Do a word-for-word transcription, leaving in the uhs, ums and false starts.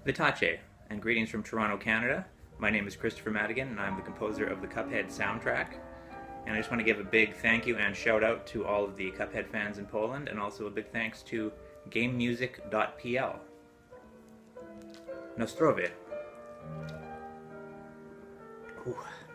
Vitace, and greetings from Toronto, Canada. My name is Kris Maddigan, and I'm the composer of the Cuphead soundtrack. And I just want to give a big thank you and shout out to all of the Cuphead fans in Poland, and also a big thanks to game music dot p l. Nostrowie. Ooh.